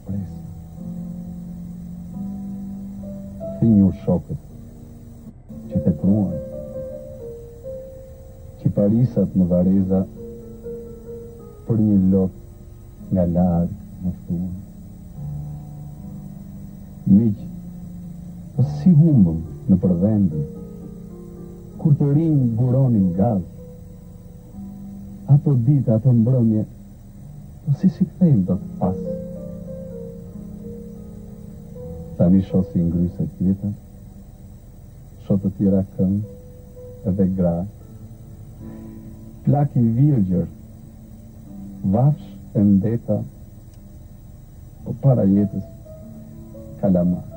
shpresë. Thinjur shokët që të pruan, që parisat në vareza për një lot nga largë më thuan. Miq, po si humbëm në përvendin, kur të rinj buronin gaz, ato ditë, ato mbrëmje, po si kthejmë do të pas. Tani shosi ngryset jetën, shot të tjera këngë edhe gra, plak i virgjër, vafsh e ndeta, po para jetës kalamar.